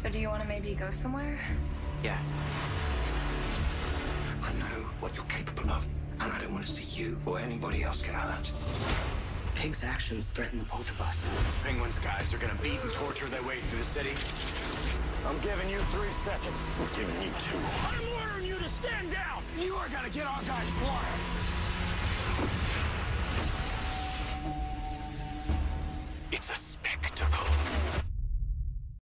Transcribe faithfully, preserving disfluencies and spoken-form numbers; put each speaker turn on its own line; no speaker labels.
So do you want to maybe go somewhere?
Yeah.
I know what you're capable of, and I don't want to see you or anybody else get hurt.
Pig's actions threaten the both of us.
Penguin's guys are gonna beat and torture their way through the city. I'm giving you three seconds.
I'm giving you two.
I'm ordering you to stand down! You are gonna get our guys slaughtered!